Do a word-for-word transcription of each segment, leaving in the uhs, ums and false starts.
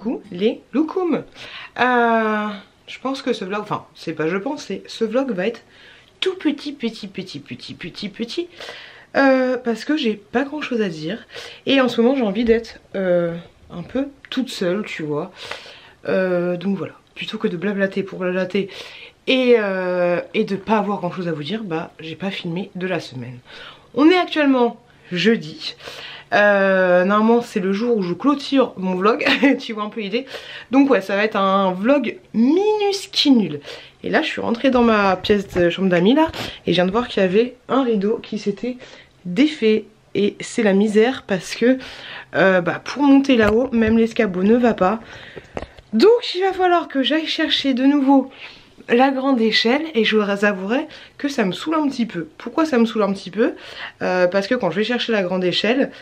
coup les loukoums. Euh, je pense que ce vlog, enfin c'est pas je pense, c'est ce vlog va être tout petit petit petit petit petit petit euh, parce que j'ai pas grand chose à dire et en ce moment j'ai envie d'être euh, un peu toute seule, tu vois. Euh, donc voilà, plutôt que de blablater pour blablater et, euh, et de pas avoir grand chose à vous dire, bah j'ai pas filmé de la semaine. On est actuellement jeudi. Euh, normalement c'est le jour où je clôture mon vlog. Tu vois un peu l'idée. Donc ouais, ça va être un vlog minuscule nul. Et là je suis rentrée dans ma pièce de chambre d'amis là et je viens de voir qu'il y avait un rideau qui s'était défait. Et c'est la misère parce que euh, bah, pour monter là-haut même l'escabeau ne va pas. Donc il va falloir que j'aille chercher de nouveau la grande échelle et je vous avouerai que ça me saoule un petit peu. Pourquoi ça me saoule un petit peu? euh, Parce que quand je vais chercher la grande échelle,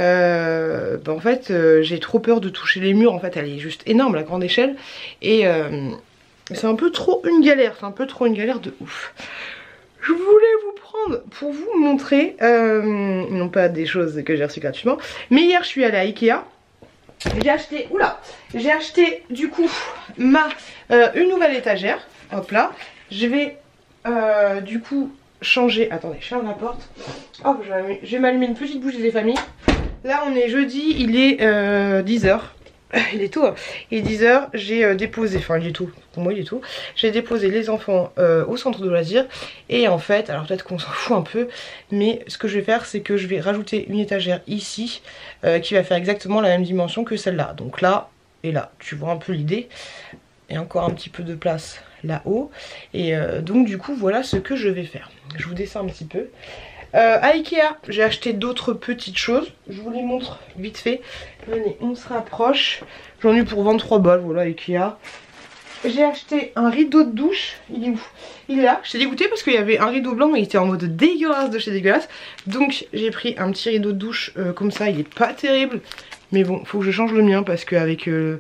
euh, bah en fait euh, j'ai trop peur de toucher les murs. En fait elle est juste énorme la grande échelle et euh, c'est un peu trop une galère, c'est un peu trop une galère de ouf. Je voulais vous prendre pour vous montrer, euh, non pas des choses que j'ai reçues gratuitement, mais hier je suis allée à Ikea. J'ai acheté, oula, j'ai acheté du coup ma euh, une nouvelle étagère. Hop là, je vais euh, du coup changer. Attendez, je ferme la porte. Hop, je vais m'allumer une petite bougie des familles. Là, on est jeudi, il est euh, dix heures. Il est tôt, hein. Il est dix heures. J'ai euh, déposé, enfin, il est tôt. Pour moi, il est tôt. J'ai déposé les enfants euh, au centre de loisirs. Et en fait, alors peut-être qu'on s'en fout un peu, mais ce que je vais faire, c'est que je vais rajouter une étagère ici euh, qui va faire exactement la même dimension que celle-là. Donc là et là, tu vois un peu l'idée. Et encore un petit peu de place là-haut. Et euh, donc du coup voilà ce que je vais faire. Je vous descends un petit peu. Euh, à Ikea j'ai acheté d'autres petites choses. Je vous les montre vite fait. Venez, on se rapproche. J'en ai eu pour vingt-trois balles, voilà Ikea. J'ai acheté un rideau de douche. Il est où? Il est là. J'étais dégoûtée parce qu'il y avait un rideau blanc mais il était en mode dégueulasse de chez dégueulasse. Donc j'ai pris un petit rideau de douche euh, comme ça. Il est pas terrible. Mais bon, faut que je change le mien parce qu'avec euh,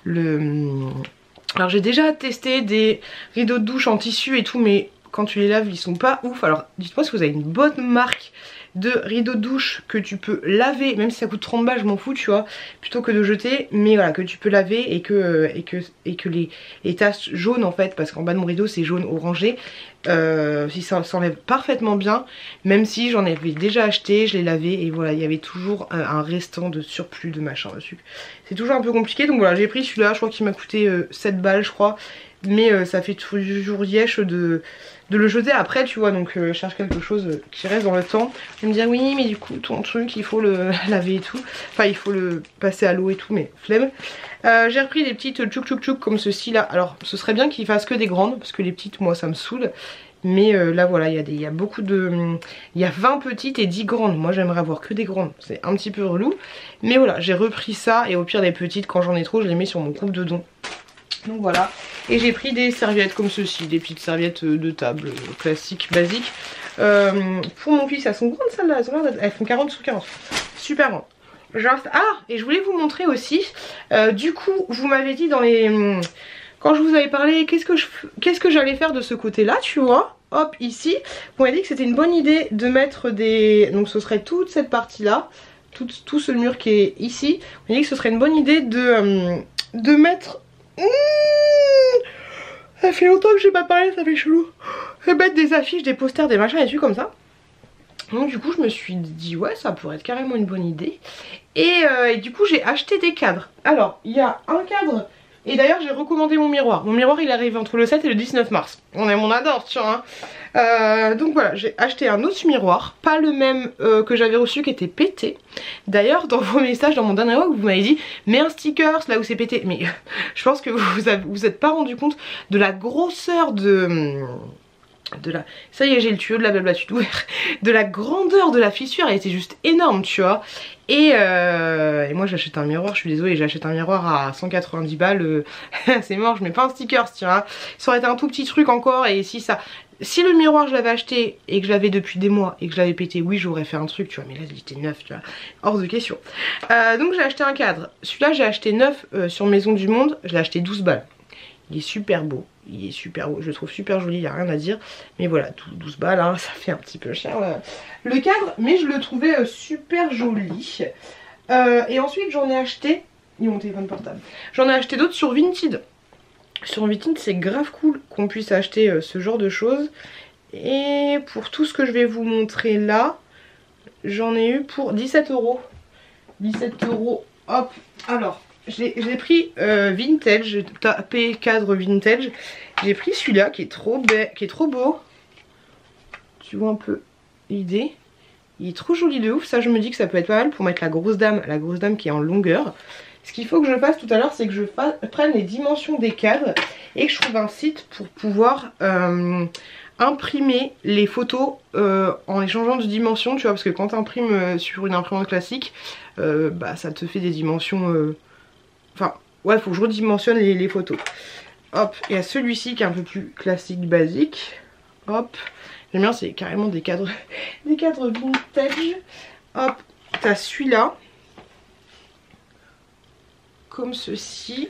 le... Alors j'ai déjà testé des rideaux de douche en tissu et tout, mais quand tu les laves ils sont pas ouf. Alors dites-moi si vous avez une bonne marque de rideaux de douche que tu peux laver, même si ça coûte trente balles je m'en fous tu vois, plutôt que de jeter, mais voilà, que tu peux laver et que, et que, et que les, les taches jaunes en fait, parce qu'en bas de mon rideau c'est jaune orangé, euh, si ça s'enlève parfaitement bien, même si j'en avais déjà acheté, je l'ai lavé et voilà, il y avait toujours un, un restant de surplus de machin dessus. C'est toujours un peu compliqué, donc voilà, j'ai pris celui-là, je crois qu'il m'a coûté euh, sept balles je crois, mais euh, ça fait toujours yesh de, de le jeter après tu vois, donc euh, je cherche quelque chose qui reste dans le temps. Je vais me dire oui mais du coup ton truc il faut le laver et tout, enfin il faut le passer à l'eau et tout, mais flemme. Euh, j'ai repris des petites tchouk tchouk tchouk comme ceci là. Alors ce serait bien qu'il fasse que des grandes parce que les petites moi ça me saoule. Mais euh, là voilà, il y, a des, il y a beaucoup de... Il y a vingt petites et dix grandes. Moi j'aimerais avoir que des grandes, c'est un petit peu relou. Mais voilà, j'ai repris ça et au pire des petites quand j'en ai trop je les mets sur mon groupe de dons. Donc voilà, et j'ai pris des serviettes comme ceci, des petites serviettes de table euh, classiques, basiques. Euh, pour mon fils, elles sont grandes celles-là, elles, elles font quarante sur quarante. Super grandes. Juste... Ah, et je voulais vous montrer aussi, euh, du coup, vous m'avez dit dans les... Quand je vous avais parlé, qu'est-ce que je qu'est-ce que j'allais faire de ce côté-là, tu vois. Hop, ici, vous m'avez dit que c'était une bonne idée de mettre des... Donc ce serait toute cette partie-là, tout, tout ce mur qui est ici. Vous m'avez dit que ce serait une bonne idée de, euh, de mettre... Mmh, ça fait longtemps que j'ai pas parlé, ça fait chelou. Je vais mettre des affiches, des posters, des machins et tout comme ça. Donc du coup je me suis dit ouais ça pourrait être carrément une bonne idée. Et, euh, et du coup j'ai acheté des cadres. Alors il y a un cadre. Et d'ailleurs j'ai recommandé mon miroir. Mon miroir il arrive entre le sept et le dix-neuf mars. On aime, on adore tu vois hein. Euh, donc voilà, j'ai acheté un autre miroir, pas le même euh, que j'avais reçu qui était pété. D'ailleurs dans vos messages dans mon dernier vlog vous m'avez dit mets un sticker là où c'est pété. Mais je pense que vous avez, vous êtes pas rendu compte de la grosseur de... de la... Ça y est j'ai le tuyau de la blabla tout ouvert. De la grandeur de la fissure, elle était juste énorme tu vois. Et, euh, et moi j'achète un miroir, je suis désolée, j'achète un miroir à cent quatre-vingt-dix balles, euh, c'est mort, je mets pas un sticker, tu vois. Ça aurait été un tout petit truc encore et si ça... Si le miroir je l'avais acheté et que je l'avais depuis des mois et que je l'avais pété, oui j'aurais fait un truc tu vois, mais là il était neuf tu vois, hors de question. Euh, donc j'ai acheté un cadre, celui-là j'ai acheté neuf euh, sur Maison du Monde, je l'ai acheté douze balles. Il est super beau, il est super beau, je le trouve super joli, il n'y a rien à dire. Mais voilà, douze balles, hein, ça fait un petit peu cher euh, le cadre, mais je le trouvais euh, super joli. Euh, et ensuite j'en ai acheté ni mon téléphone portable. J'en ai acheté d'autres sur Vinted. Sur Vinted c'est grave cool qu'on puisse acheter euh, ce genre de choses. Et pour tout ce que je vais vous montrer là, j'en ai eu pour dix-sept euros. dix-sept euros, hop. Alors, j'ai pris euh, Vintage, j'ai tapé cadre Vintage. J'ai pris celui-là qui est trop qui est trop beau. Tu vois un peu l'idée. Il est trop joli de ouf. Ça, je me dis que ça peut être pas mal pour mettre la grosse dame, la grosse dame qui est en longueur. Ce qu'il faut que je fasse tout à l'heure, c'est que je fasse, prenne les dimensions des cadres et que je trouve un site pour pouvoir euh, imprimer les photos euh, en les changeant de dimension, tu vois, parce que quand tu imprimes euh, sur une imprimante classique, euh, bah ça te fait des dimensions... Euh... Enfin, ouais, faut que je redimensionne les, les photos. Hop, il y a celui-ci qui est un peu plus classique, basique. Hop, j'aime bien, c'est carrément des cadres, des cadres vintage. Hop, t'as celui-là. Comme ceci.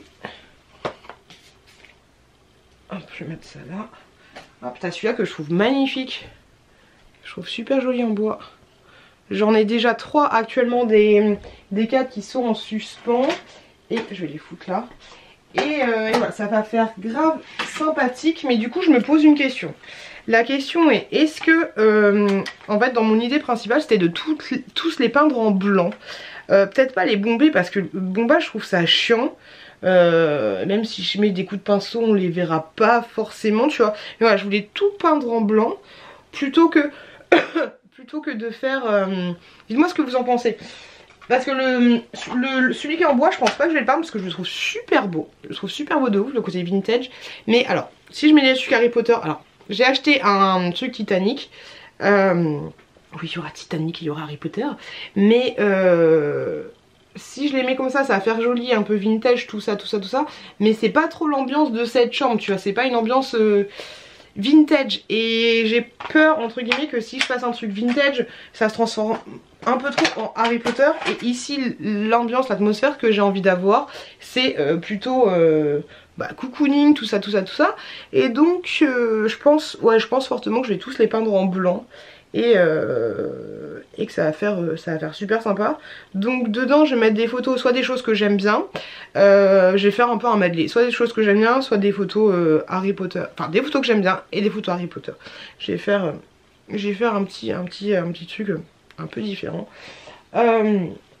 Hop, je vais mettre ça là. Hop, t'as celui-là que je trouve magnifique. Je trouve super joli en bois. J'en ai déjà trois actuellement des, des cadres qui sont en suspens. Et je vais les foutre là. Et, euh, et voilà, ça va faire grave sympathique. Mais du coup, je me pose une question. La question est, est-ce que, euh, en fait, dans mon idée principale, c'était de tout, tous les peindre en blanc. Euh, Peut-être pas les bomber parce que le bombage, je trouve ça chiant. Euh, même si je mets des coups de pinceau, on les verra pas forcément, tu vois. Mais voilà, je voulais tout peindre en blanc plutôt que, plutôt que de faire... Euh... Dites-moi ce que vous en pensez. Parce que le, le, celui qui est en bois, je pense pas que je vais le peindre parce que je le trouve super beau. Je le trouve super beau de ouf, le côté vintage. Mais alors, si je mets les trucs Harry Potter... Alors, j'ai acheté un truc Titanic. Euh... Oui, il y aura Titanic, il y aura Harry Potter. Mais euh, si je les mets comme ça, ça va faire joli, un peu vintage, tout ça, tout ça, tout ça. Mais c'est pas trop l'ambiance de cette chambre, tu vois. C'est pas une ambiance euh, vintage. Et j'ai peur, entre guillemets, que si je fasse un truc vintage, ça se transforme un peu trop en Harry Potter. Et ici, l'ambiance, l'atmosphère que j'ai envie d'avoir, c'est euh, plutôt... Euh, Bah, cocooning, tout ça, tout ça, tout ça. Et donc, euh, je pense, ouais, je pense fortement que je vais tous les peindre en blanc. Et, euh, et que ça va, faire, ça va faire super sympa. Donc dedans je vais mettre des photos, soit des choses que j'aime bien, euh, je vais faire un peu un medley, soit des choses que j'aime bien, soit des photos euh, Harry Potter, enfin des photos que j'aime bien et des photos Harry Potter. Je vais faire, euh, je vais faire un, petit, un, petit, un petit truc un peu différent. Euh,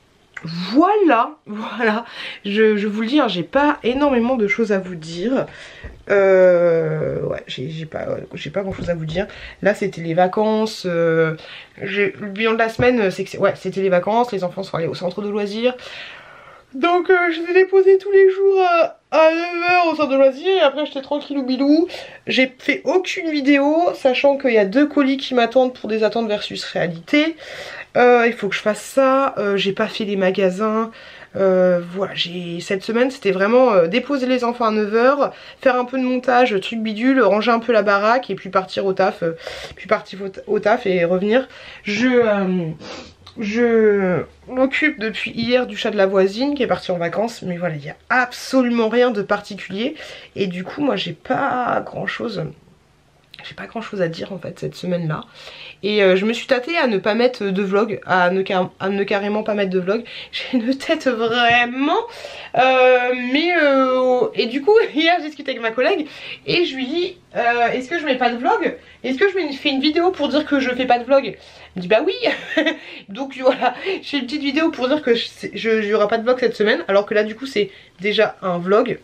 Voilà, voilà, je, je vous le dis, hein, j'ai pas énormément de choses à vous dire. Euh, ouais, j'ai pas, j'ai pas grand chose à vous dire. Là, c'était les vacances. Euh, le bilan de la semaine, c'est que ouais, c'était les vacances. Les enfants sont allés au centre de loisirs. Donc, euh, je les ai déposés tous les jours à, à neuf heures au centre de loisirs. Et après, j'étais tranquillou bilou. J'ai fait aucune vidéo, sachant qu'il y a deux colis qui m'attendent pour des attentes versus réalité. Euh, il faut que je fasse ça, euh, j'ai pas fait les magasins, euh, voilà, j'ai cette semaine c'était vraiment euh, déposer les enfants à neuf heures, faire un peu de montage, truc bidule, ranger un peu la baraque et puis partir au taf, euh, puis partir au taf et revenir. Je, euh, je m'occupe depuis hier du chat de la voisine qui est parti en vacances, mais voilà, il n'y a absolument rien de particulier et du coup moi j'ai pas grand chose... J'ai pas grand chose à dire en fait cette semaine là. Et euh, je me suis tâtée à ne pas mettre de vlog, à ne, à ne carrément pas mettre de vlog. J'ai une tête vraiment euh, mais euh, et du coup hier j'ai discuté avec ma collègue et je lui dis euh, est-ce que je mets pas de vlog? Est-ce que je fais une vidéo pour dire que je fais pas de vlog? Elle me dit bah oui. Donc voilà, j'ai une petite vidéo pour dire que je n'y aura pas de vlog cette semaine. Alors que là du coup c'est déjà un vlog.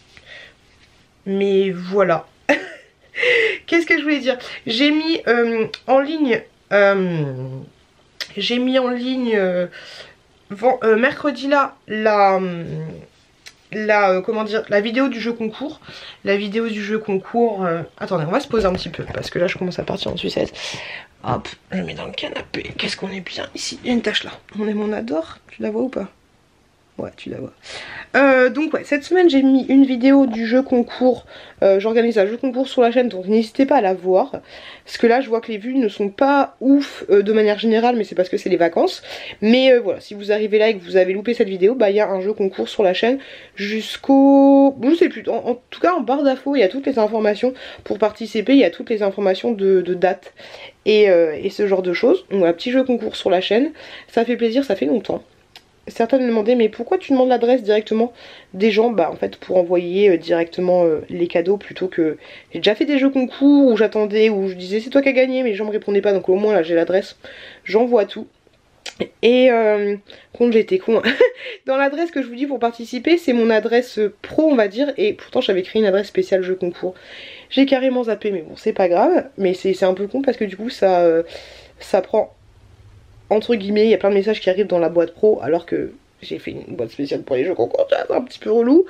Mais voilà. Qu'est-ce que je voulais dire? J'ai mis euh, en ligne euh, j'ai mis en ligne euh, euh, mercredi là la, la euh, comment dire, la vidéo du jeu concours. La vidéo du jeu concours euh... Attendez, on va se poser un petit peu parce que là je commence à partir en sucette. Hop, je mets dans le canapé. Qu'est-ce qu'on est bien ici. Il y a une tache là. On est mon adore. Tu la vois ou pas? Ouais, tu la vois. Euh, donc ouais, cette semaine j'ai mis une vidéo du jeu concours. Euh, J'organise un jeu concours sur la chaîne, donc n'hésitez pas à la voir. Parce que là je vois que les vues ne sont pas ouf euh, de manière générale, mais c'est parce que c'est les vacances. Mais euh, voilà, si vous arrivez là et que vous avez loupé cette vidéo, bah il y a un jeu concours sur la chaîne jusqu'au... Je sais plus, en, en tout cas en barre d'infos, il y a toutes les informations pour participer, il y a toutes les informations de, de date et, euh, et ce genre de choses. Donc voilà, petit jeu concours sur la chaîne, ça fait plaisir, ça fait longtemps. certains me demandaient mais pourquoi tu demandes l'adresse directement des gens? Bah en fait pour envoyer euh, directement euh, les cadeaux plutôt que... J'ai déjà fait des jeux concours où j'attendais, où je disais c'est toi qui as gagné mais les gens me répondaient pas, donc au moins là j'ai l'adresse, j'envoie tout. Et euh, compte j'étais con. Dans l'adresse que je vous dis pour participer, c'est mon adresse pro on va dire, et pourtant j'avais créé une adresse spéciale jeu concours. J'ai carrément zappé mais bon c'est pas grave, mais c'est un peu con parce que du coup ça, euh, ça prend entre guillemets, il y a plein de messages qui arrivent dans la boîte pro alors que j'ai fait une boîte spéciale pour les jeux concours, c'est un petit peu relou.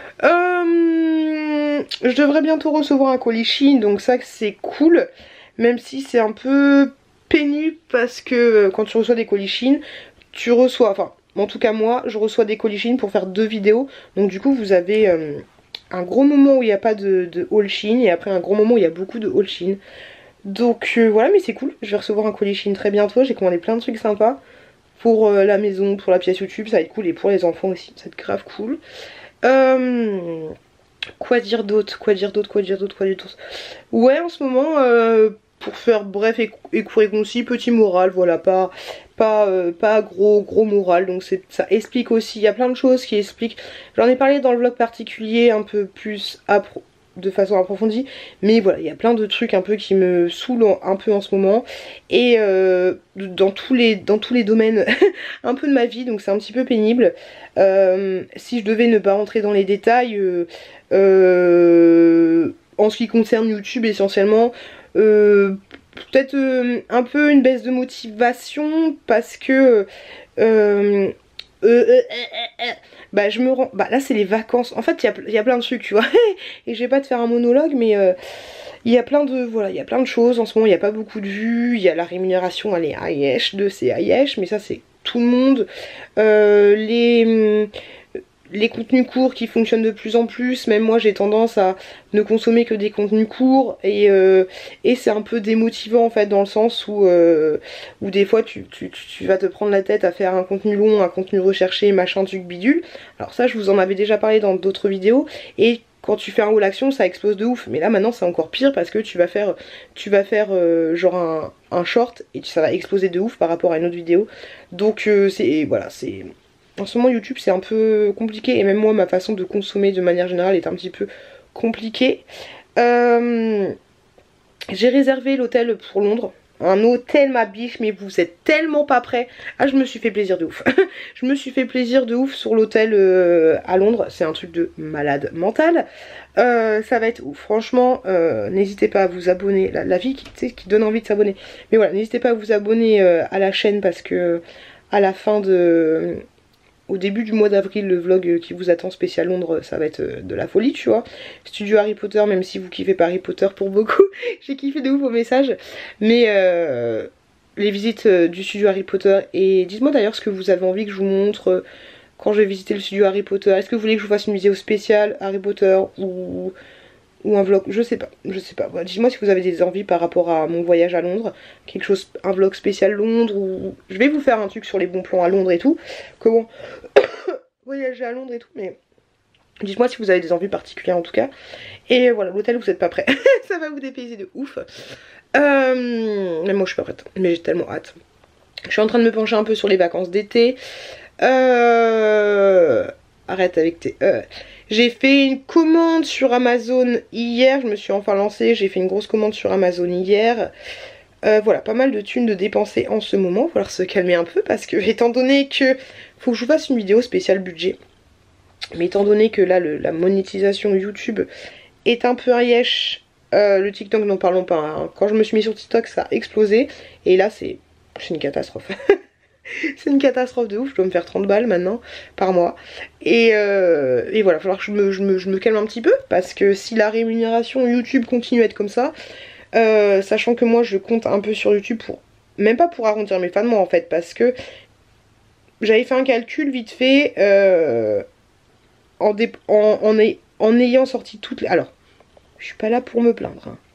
Euh, je devrais bientôt recevoir un colis Chine, donc ça c'est cool, même si c'est un peu pénible parce que quand tu reçois des colis Chine, tu reçois, enfin en tout cas moi, je reçois des colis Chine pour faire deux vidéos, donc du coup vous avez euh, un gros moment où il n'y a pas de, de haul Chine et après un gros moment où il y a beaucoup de haul Chine. Donc euh, voilà, mais c'est cool, je vais recevoir un colis Chine très bientôt, j'ai commandé plein de trucs sympas pour euh, la maison, pour la pièce YouTube, ça va être cool, et pour les enfants aussi, ça va être grave cool. Euh, quoi dire d'autre, quoi dire d'autre, quoi dire d'autre, quoi dire d'autre. Ouais, en ce moment, euh, pour faire bref et, et court et concis, petit moral, voilà, pas, pas, euh, pas gros, gros moral, donc ça explique aussi, il y a plein de choses qui expliquent, j'en ai parlé dans le vlog particulier, un peu plus apro de façon approfondie, mais voilà, il y a plein de trucs un peu qui me saoulent un peu en ce moment, et euh, dans, tous les, dans tous les domaines un peu de ma vie, donc c'est un petit peu pénible. Euh, si je devais ne pas rentrer dans les détails, euh, euh, en ce qui concerne YouTube essentiellement, euh, peut-être euh, un peu une baisse de motivation, parce que... Euh, Euh, euh, euh, euh, bah je me rends, bah là c'est les vacances, en fait il y, y a plein de trucs tu vois, et je vais pas te faire un monologue mais euh, il y a plein de, voilà, il y a plein de choses, en ce moment il n'y a pas beaucoup de vues, il y a la rémunération elle est aïesh, de c'est aïesh, mais ça c'est tout le monde, euh, les... les contenus courts qui fonctionnent de plus en plus, même moi j'ai tendance à ne consommer que des contenus courts et, euh, et c'est un peu démotivant en fait dans le sens où, euh, où des fois tu, tu, tu vas te prendre la tête à faire un contenu long, un contenu recherché, machin truc bidule. Alors ça je vous en avais déjà parlé dans d'autres vidéos, et quand tu fais un haul action ça explose de ouf, mais là maintenant c'est encore pire parce que tu vas faire, tu vas faire euh, genre un, un short et ça va exploser de ouf par rapport à une autre vidéo, donc euh, c'est, voilà, c'est... En ce moment YouTube c'est un peu compliqué, et même moi ma façon de consommer de manière générale est un petit peu compliquée. Euh, j'ai réservé l'hôtel pour Londres. Un hôtel ma biche, mais vous êtes tellement pas prêts. Ah je me suis fait plaisir de ouf. Je me suis fait plaisir de ouf sur l'hôtel euh, à Londres. C'est un truc de malade mental. Euh, ça va être ouf. Franchement, euh, n'hésitez pas à vous abonner. La, la vie qui, tu sais, qui donne envie de s'abonner. Mais voilà, n'hésitez pas à vous abonner euh, à la chaîne parce que à la fin de... Au début du mois d'avril, le vlog qui vous attend spécial Londres, ça va être de la folie, tu vois. Studio Harry Potter, même si vous kiffez pas Harry Potter pour beaucoup, j'ai kiffé de ouf vos messages. Mais euh, les visites du studio Harry Potter, et dites-moi d'ailleurs ce que vous avez envie que je vous montre quand je vais visiter le studio Harry Potter. Est-ce que vous voulez que je vous fasse une vidéo spéciale Harry Potter ou... ou un vlog, je sais pas, je sais pas. Voilà, dites-moi si vous avez des envies par rapport à mon voyage à Londres, quelque chose, un vlog spécial Londres, ou je vais vous faire un truc sur les bons plans à Londres et tout, comment voyager à Londres et tout, mais dites-moi si vous avez des envies particulières en tout cas. Et voilà, l'hôtel vous êtes pas prêts, ça va vous dépayser de ouf. Euh... Même moi je suis pas prête, mais j'ai tellement hâte. Je suis en train de me pencher un peu sur les vacances d'été. Euh... Arrête avec tes... Euh... J'ai fait une commande sur Amazon hier, je me suis enfin lancée, j'ai fait une grosse commande sur Amazon hier. Euh, voilà, pas mal de thunes de dépenser en ce moment, il va falloir se calmer un peu parce que étant donné que faut que je vous fasse une vidéo spéciale budget, mais étant donné que là le, la monétisation YouTube est un peu rièche, euh, le TikTok n'en parlons pas, hein. Quand je me suis mis sur TikTok ça a explosé et là c'est une catastrophe. C'est une catastrophe de ouf, je dois me faire trente balles maintenant par mois. Et, euh, et voilà, il va falloir que je me, je, me, je me calme un petit peu. Parce que si la rémunération YouTube continue à être comme ça, euh, sachant que moi je compte un peu sur YouTube pour... Même pas pour arrondir mes fins de mois en fait. Parce que j'avais fait un calcul vite fait euh, en, en, en, en ayant sorti toutes les... Alors, je suis pas là pour me plaindre, hein.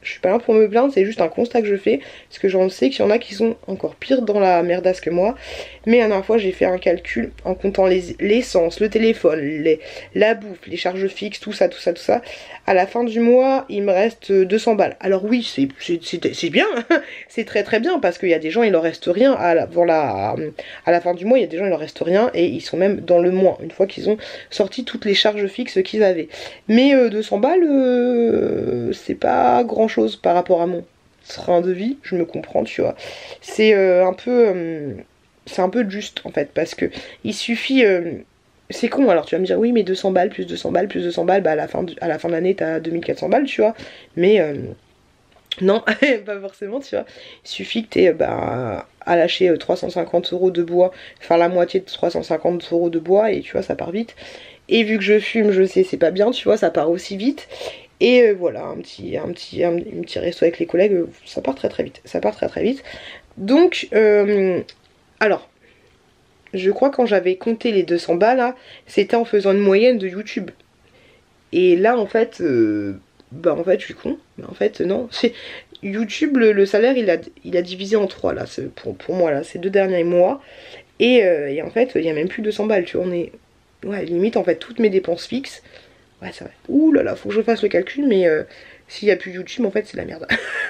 Je suis pas là pour me plaindre, c'est juste un constat que je fais. Parce que j'en sais qu'il y en a qui sont encore pires dans la merdasse que moi. Mais la dernière fois j'ai fait un calcul en comptant l'essence, le téléphone, les, la bouffe, les charges fixes, tout ça, tout ça, tout ça. À la fin du mois, il me reste deux cents balles. Alors oui, c'est bien, c'est très très bien parce qu'il y a des gens, il leur reste rien à la, avant la, à la fin du mois, il y a des gens, il leur reste rien et ils sont même dans le moins une fois qu'ils ont sorti toutes les charges fixes qu'ils avaient. Mais euh, deux cents balles, euh, c'est pas grand chose par rapport à mon train de vie, je me comprends, tu vois. C'est euh, un peu... Euh, c'est un peu juste en fait parce que il suffit... Euh, c'est con, alors tu vas me dire oui mais deux cents balles plus deux cents balles plus deux cents balles, bah à la fin de, à la fin de l'année t'as deux mille quatre cents balles, tu vois. Mais euh, non, pas forcément, tu vois. Il suffit que t'aies bah, à lâcher trois cent cinquante euros de bois, faire la moitié de trois cent cinquante euros de bois et tu vois ça part vite. Et vu que je fume, je sais c'est pas bien, tu vois, ça part aussi vite. Et euh, voilà, un petit, un, petit, un, un petit resto avec les collègues, euh, ça part très très vite, ça part très très vite. Donc, euh, alors... Je crois quand j'avais compté les deux cents balles là, c'était en faisant une moyenne de YouTube. Et là en fait, euh, bah en fait je suis con. Mais en fait non, c'est YouTube le, le salaire il a, il a divisé en trois là, pour, pour moi là, ces deux derniers mois. Et, euh, et en fait il y a même plus deux cents balles, tu vois, on est... Ouais limite en fait toutes mes dépenses fixes. Ouais ça va. Ouh là là, faut que je fasse le calcul mais euh, s'il n'y a plus YouTube en fait c'est la merde.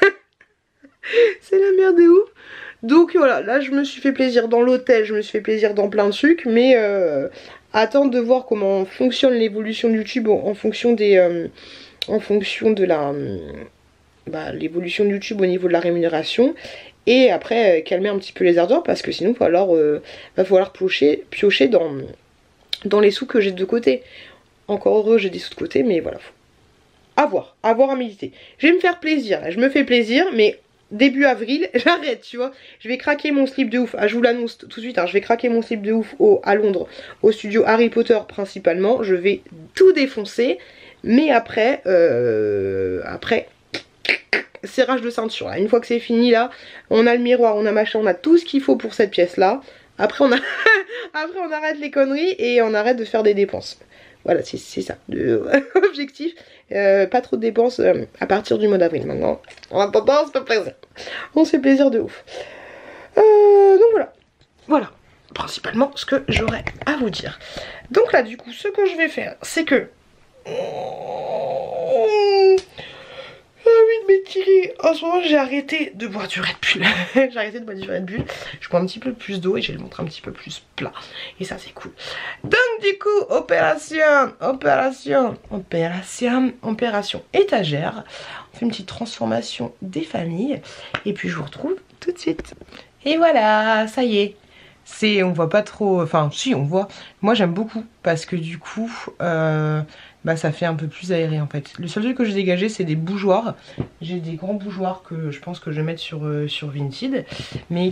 C'est la merde de ouf. Donc voilà, là je me suis fait plaisir dans l'hôtel, je me suis fait plaisir dans plein de trucs, mais euh, attendre de voir comment fonctionne l'évolution de YouTube en, en fonction des, euh, en fonction de la, bah, l'évolution de YouTube au niveau de la rémunération, et après euh, calmer un petit peu les ardeurs parce que sinon il va falloir, euh, va falloir piocher, piocher dans, dans les sous que j'ai de côté. Encore heureux j'ai des sous de côté, mais voilà, faut à voir, à voir à méditer. Je vais me faire plaisir, là, je me fais plaisir, mais début avril, j'arrête, tu vois. Je vais craquer mon slip de ouf. Ah, je vous l'annonce tout de suite, hein, je vais craquer mon slip de ouf au, à Londres, au studio Harry Potter principalement. Je vais tout défoncer. Mais après, euh, après, serrage de ceinture. Là. Une fois que c'est fini, là, on a le miroir, on a machin, on a tout ce qu'il faut pour cette pièce-là. Après, on a... après, on arrête les conneries et on arrête de faire des dépenses. Voilà, c'est ça, l'objectif. Euh, pas trop de dépenses euh, à partir du mois d'avril maintenant. En attendant, on se fait plaisir. On se fait plaisir de ouf. Euh, donc voilà. Voilà, principalement ce que j'aurais à vous dire. Donc là, du coup, ce que je vais faire, c'est que... J'ai envie de m'étirer. En ce moment, j'ai arrêté de boire du Red Bull. J'ai arrêté de boire du Red Bull. Je bois un petit peu plus d'eau et j'ai le ventre un petit peu plus plat. Et ça, c'est cool. Donc, du coup, opération, opération, opération, opération étagère. On fait une petite transformation des familles. Et puis, je vous retrouve tout de suite. Et voilà, ça y est. C'est, on voit pas trop, enfin si on voit, moi j'aime beaucoup parce que du coup euh, bah ça fait un peu plus aéré en fait. Le seul truc que j'ai dégagé c'est des bougeoirs, j'ai des grands bougeoirs que je pense que je vais mettre sur, euh, sur Vinted, mais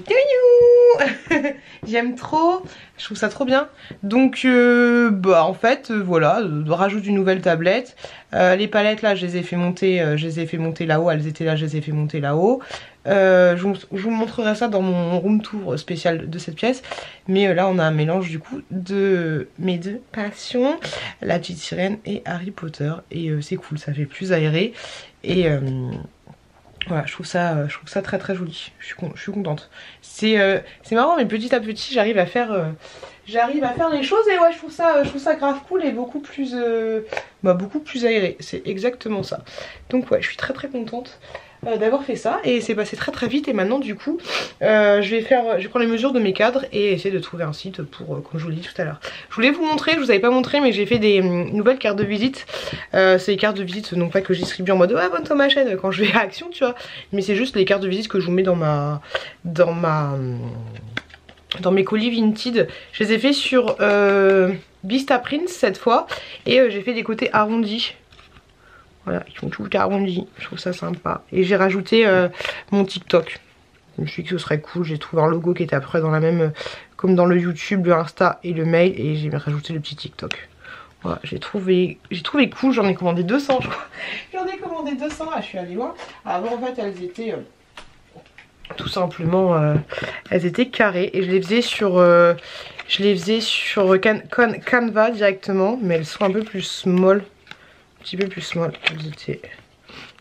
j'aime trop, je trouve ça trop bien. Donc euh, bah en fait euh, voilà, euh, rajoute une nouvelle tablette, euh, les palettes là je les ai fait monter, euh, je les ai fait monter là-haut, elles étaient là, je les ai fait monter là-haut. Euh, je, vous, je vous montrerai ça dans mon room tour spécial de cette pièce. Mais euh, là on a un mélange du coup de mes deux passions, la petite sirène et Harry Potter. Et euh, c'est cool, ça fait plus aéré. Et euh, voilà, je trouve ça, je trouve ça très très joli. Je suis, je suis contente. C'est euh, marrant mais petit à petit j'arrive à faire... Euh, J'arrive à faire les choses et ouais je trouve ça, je trouve ça grave cool et beaucoup plus, euh, bah, beaucoup plus aéré. C'est exactement ça. Donc ouais je suis très très contente euh, d'avoir fait ça et c'est passé très très vite et maintenant du coup euh, je vais faire, je vais prendre les mesures de mes cadres et essayer de trouver un site pour, euh, comme je vous l'ai dit tout à l'heure. Je voulais vous montrer, je vous avais pas montré mais j'ai fait des euh, nouvelles cartes de visite. Euh, c'est les cartes de visite non pas que je distribue en mode ouais abonne-toi à ma chaîne quand je vais à Action tu vois. Mais c'est juste les cartes de visite que je vous mets dans ma... dans ma... dans mes colis Vinted. Je les ai fait sur euh, Vistaprint cette fois et euh, j'ai fait des côtés arrondis. Voilà, ils sont tout arrondis, je trouve ça sympa. Et j'ai rajouté euh, mon TikTok. Je me suis dit que ce serait cool, j'ai trouvé un logo qui était après dans la même, euh, comme dans le YouTube, le Insta et le mail, et j'ai rajouté le petit TikTok. Voilà, j'ai trouvé, j'ai trouvé cool, j'en ai commandé deux cents je crois. J'en ai commandé deux cents, là je suis allée loin. Avant en fait elles étaient... Euh, tout simplement euh, elles étaient carrées et je les faisais sur euh, je les faisais sur can can Canva directement mais elles sont un peu plus small, un petit peu plus small. Elles étaient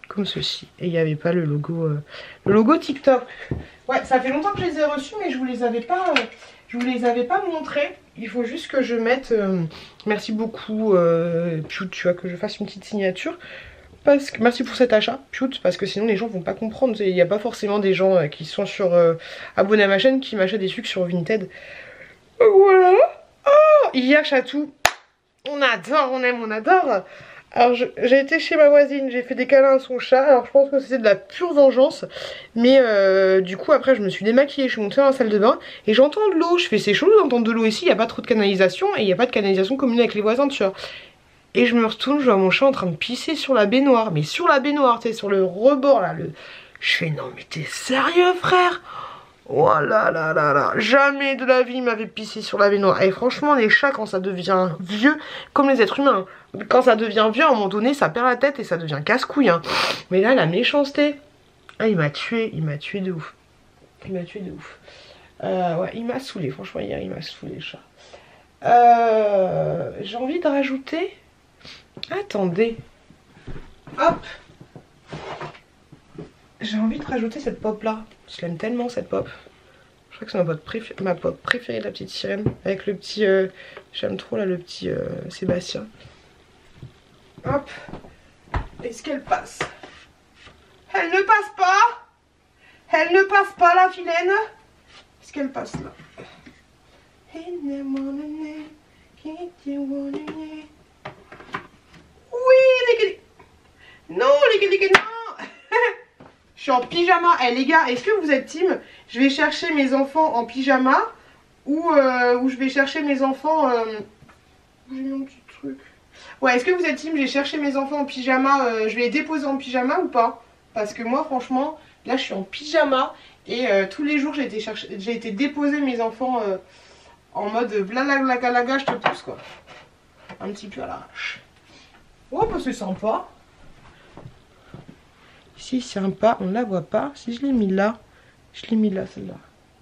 comme ceci. Et il n'y avait pas le logo, euh, le logo TikTok. Ouais, ça fait longtemps que je les ai reçus, mais je vous les avais pas, euh, je vous les avais pas montrés. Il faut juste que je mette, euh, merci beaucoup, euh, Piout, tu vois, que je fasse une petite signature. Parce que, merci pour cet achat, Piout, parce que sinon les gens vont pas comprendre. Il n'y a pas forcément des gens euh, qui sont sur euh, abonnés à ma chaîne qui m'achètent des trucs sur Vinted. Voilà. Oh, il y a Chatou. On adore, on aime, on adore. Alors j'ai été chez ma voisine, j'ai fait des câlins à son chat. Alors je pense que c'était de la pure vengeance. Mais euh, du coup après je me suis démaquillée, je suis montée dans la salle de bain. Et j'entends de l'eau, je fais c'est chaud d'entendre de l'eau ici. Il n'y a pas trop de canalisation et il n'y a pas de canalisation commune avec les voisins, tu vois. Et je me retourne, je vois mon chat en train de pisser sur la baignoire. Mais sur la baignoire, tu sais, sur le rebord là. Le... Je fais non mais t'es sérieux frère? Oh là là là là, jamais de la vie il m'avait pissé sur la baignoire. Et franchement les chats quand ça devient vieux, comme les êtres humains, quand ça devient vieux à un moment donné ça perd la tête et ça devient casse-couille hein. Mais là la méchanceté, ah, il m'a tué, il m'a tué de ouf. Il m'a tué de ouf. Euh, ouais il m'a saoulé, franchement hier il m'a saoulé le chat. Euh, J'ai envie de rajouter, attendez, hop, j'ai envie de rajouter cette pop là. Je l'aime tellement cette pop. Je crois que c'est ma pop, préfé ma pop préférée de la petite sirène. Avec le petit... Euh, j'aime trop là le petit euh, Sébastien. Hop. Est-ce qu'elle passe? Elle ne passe pas. Elle ne passe pas la vilaine. Est-ce qu'elle passe là? Oui les... Non les... les... Non. Je suis en pyjama. Eh les gars, est-ce que vous êtes team je vais chercher mes enfants en pyjama ou, euh, ou je vais chercher mes enfants... Euh... J'ai mis mon petit truc. Ouais, est-ce que vous êtes team j'ai cherché mes enfants en pyjama, euh, je vais les déposer en pyjama ou pas? Parce que moi franchement, là je suis en pyjama et euh, tous les jours j'ai été, chercher... été déposer mes enfants euh, en mode blablabla, je te pousse quoi. Un petit peu à l'arrache. Oh bah c'est sympa. Si sympa, on la voit pas. Si je l'ai mis là, je l'ai mis là celle-là.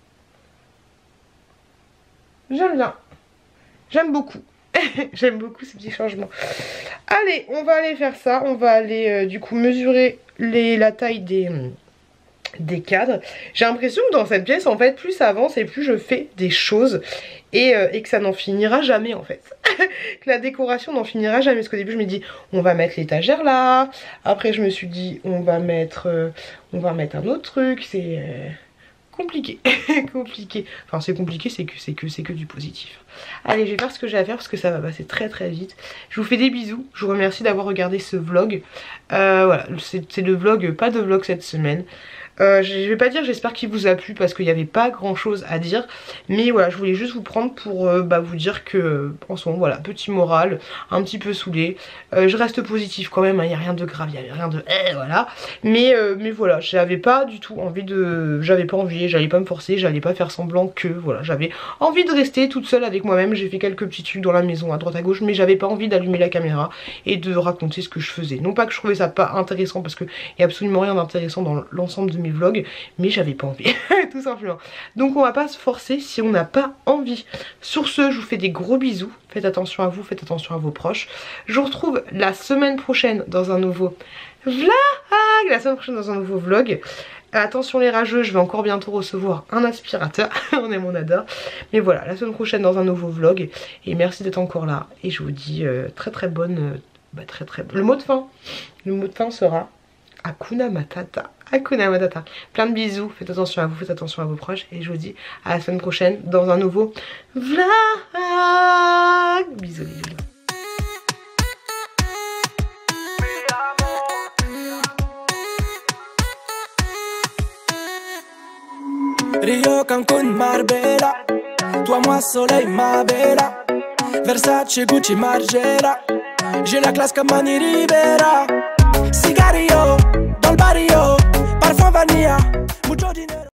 J'aime bien. J'aime beaucoup. J'aime beaucoup ces petits changements. Allez, on va aller faire ça. On va aller euh, du coup mesurer les, la taille des, des cadres. J'ai l'impression que dans cette pièce, en fait, plus ça avance et plus je fais des choses. Et, euh, et que ça n'en finira jamais en fait. Que la décoration n'en finira jamais. Parce qu'au début je me dis on va mettre l'étagère là. Après je me suis dit on va mettre euh, on va mettre un autre truc. C'est euh, compliqué. Compliqué. Enfin c'est compliqué, c'est que c'est que c'est que du positif. Allez je vais faire ce que j'ai à faire parce que ça va passer très très vite. Je vous fais des bisous. Je vous remercie d'avoir regardé ce vlog. Euh, voilà, c'est le vlog, pas de vlog cette semaine. Euh, je vais pas dire j'espère qu'il vous a plu parce qu'il n'y avait pas grand chose à dire, mais voilà je voulais juste vous prendre pour euh, bah, vous dire que euh, en ce moment voilà petit moral, un petit peu saoulé, euh, je reste positif quand même, il hein, n'y a rien de grave, il n'y a rien de eh, voilà, mais, euh, mais voilà j'avais pas du tout envie de, j'avais pas envie, j'allais pas me forcer, j'allais pas faire semblant que voilà j'avais envie de rester toute seule avec moi-même. J'ai fait quelques petits trucs dans la maison à droite à gauche, mais j'avais pas envie d'allumer la caméra et de raconter ce que je faisais. Non pas que je trouvais ça pas intéressant parce qu'il y a absolument rien d'intéressant dans l'ensemble de mes vlogs, mais j'avais pas envie tout simplement. Donc on va pas se forcer si on n'a pas envie. Sur ce je vous fais des gros bisous, faites attention à vous, faites attention à vos proches. Je vous retrouve la semaine prochaine dans un nouveau vlog, la semaine prochaine dans un nouveau vlog. Attention les rageux, je vais encore bientôt recevoir un aspirateur. On aime, on adore. Mais voilà, la semaine prochaine dans un nouveau vlog. Et merci d'être encore là. Et je vous dis euh, très très bonne... Euh, bah très très bonne. Le mot de fin. Le mot de fin sera Hakuna Matata. Hakuna Matata. Plein de bisous. Faites attention à vous, faites attention à vos proches. Et je vous dis à la semaine prochaine dans un nouveau vlog. Bisous les bisous. Rio, Cancun, Marbella. Toi, moi, soleil, ma bella. Versace, Gucci, Margiela. J'ai la classe comme Mani Rivera. Cigarillo, dans le barrio. Parfum vanilla.